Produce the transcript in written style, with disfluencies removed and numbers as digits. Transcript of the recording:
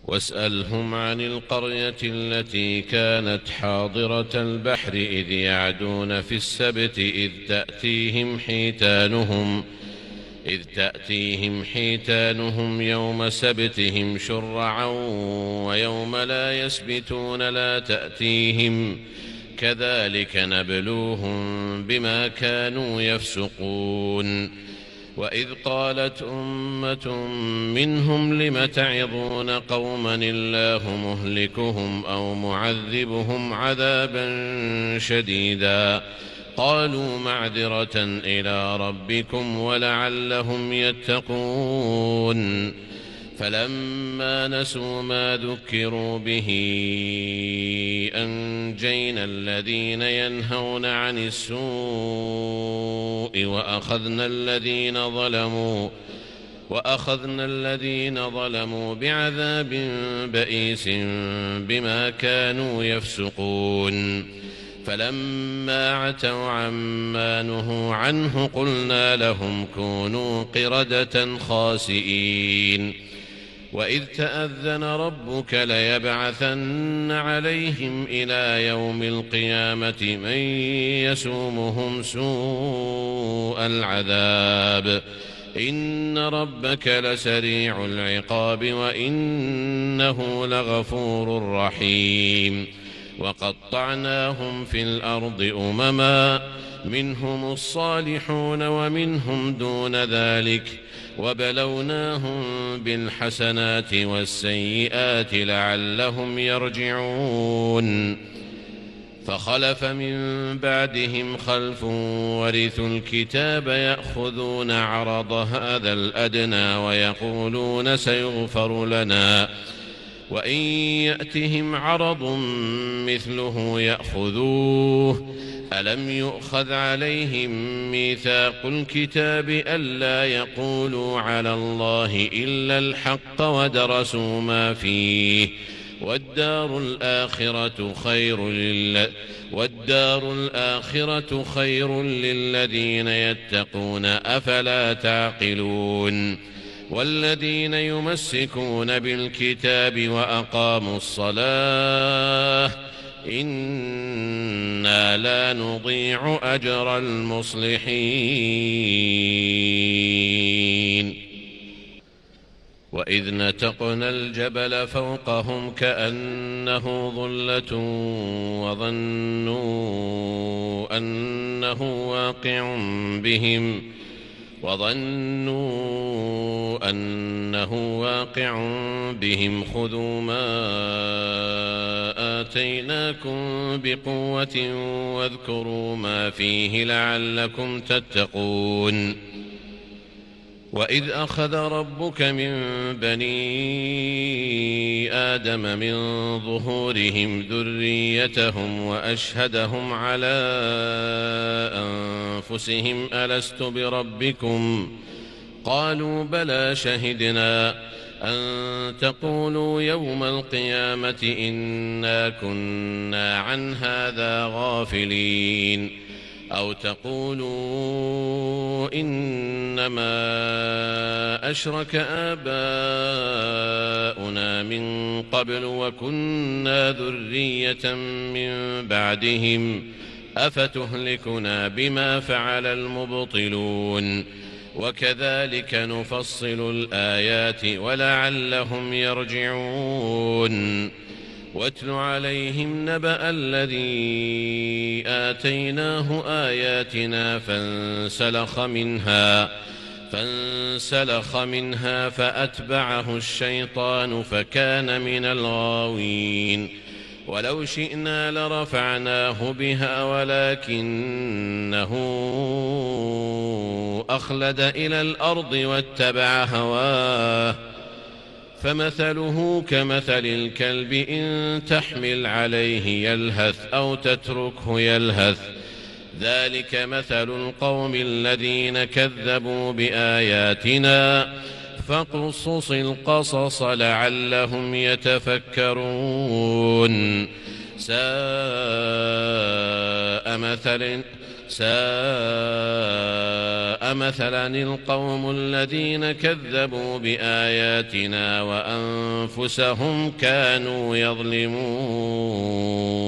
واسألهم عن القرية التي كانت حاضرة البحر إذ يعدون في السبت إذ تأتيهم حيتانهم يوم سبتهم شرعا ويوم لا يسبتون لا تأتيهم كذلك نبلوهم بما كانوا يفسقون. وإذ قالت أمة منهم لم تعظون قوما الله مهلكهم أو معذبهم عذابا شديدا قالوا معذرة إلى ربكم ولعلهم يتقون. فلما نسوا ما ذكروا به أنجينا الذين ينهون عن السوء وأخذنا الذين ظلموا بعذاب بئيس بما كانوا يفسقون. فلما عتوا عما نهوا عنه قلنا لهم كونوا قردة خاسئين. وإذ تأذن ربك ليبعثن عليهم إلى يوم القيامة من يسومهم سوء العذاب إن ربك لسريع العقاب وإنه لغفور رحيم. وقطعناهم في الأرض أمما منهم الصالحون ومنهم دون ذلك وبلوناهم بالحسنات والسيئات لعلهم يرجعون. فخلف من بعدهم خلف ورثوا الكتاب يأخذون عرض هذا الأدنى ويقولون سيغفر لنا وإن يأتهم عرض مثله يأخذوه. ألم يؤخذ عليهم ميثاق الكتاب ألا يقولوا على الله إلا الحق ودرسوا ما فيه والدار الآخرة خير للذين يتقون أفلا تعقلون. والذين يمسكون بالكتاب وأقاموا الصلاة إنا لا نضيع أجر المصلحين. وإذ نتقنا الجبل فوقهم كأنه ظلة وظنوا أنه واقع بهم خذوا ما آتيناكم بقوة واذكروا ما فيه لعلكم تتقون. وإذ أخذ ربك من بني آدم من ظهورهم ذريتهم وأشهدهم على أنفسهم ألست بربكم قالوا بلى شهدنا أن تقولوا يوم القيامة إنا كنا عن هذا غافلين أو تقولوا إنما أشرك آباؤنا من قبل وكنا ذرية من بعدهم أفتهلكنا بما فعل المبطلون وكذلك نفصل الآيات ولعلهم يرجعون. واتل عليهم نبأ الذي آتيناه آياتنا فانسلخ منها فأتبعه الشيطان فكان من الغاوين. ولو شئنا لرفعناه بها ولكنه أخلد إلى الأرض واتبع هواه فمثله كمثل الكلب إن تحمل عليه يلهث أو تتركه يلهث ذلك مثل القوم الذين كذبوا بآياتنا فاقصص القصص لعلهم يتفكرون. ساء مثلا القوم الذين كذبوا بآياتنا وأنفسهم كانوا يظلمون.